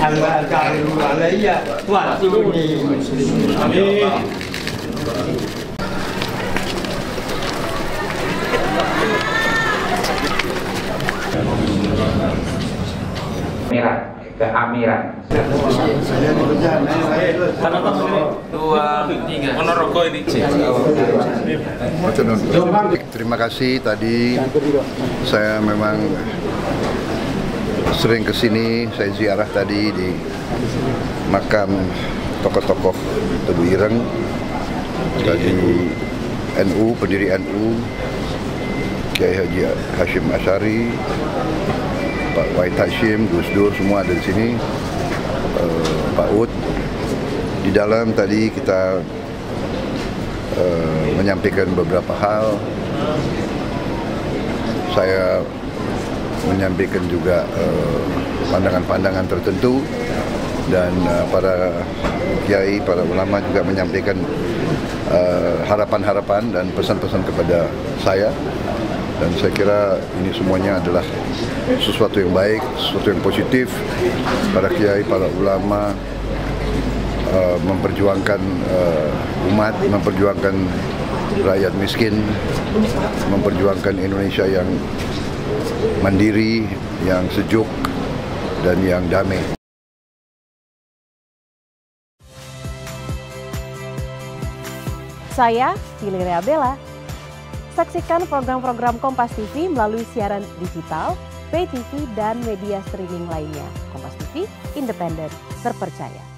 al-kafiru alayya wa atuni muslimin. Amin. Keamiran. Saya dipecat. Dua, tiga. Ponorogo ini. Terima kasih tadi. Saya memang sering kesini. Saya ziarah tadi di makam tokoh-tokoh Tebu Ireng, tadi NU, pendiri NU, Kiai Haji Hashim Asyari, Pak Wahid Hashim, Gus Dur, semua ada di sini. Pak Ud. Di dalam tadi kita menyampaikan beberapa hal. Saya menyampaikan juga pandangan-pandangan tertentu, dan para kiai, para ulama juga menyampaikan harapan-harapan dan pesan-pesan kepada saya. Dan saya kira ini semuanya adalah sesuatu yang baik, sesuatu yang positif. Para kiai, para ulama memperjuangkan umat, memperjuangkan rakyat miskin, memperjuangkan Indonesia yang mandiri, yang sejuk, dan yang damai. Saya Fili Reabella. Saksikan program-program Kompas TV melalui siaran digital, pay TV, dan media streaming lainnya. Kompas TV, independen, terpercaya.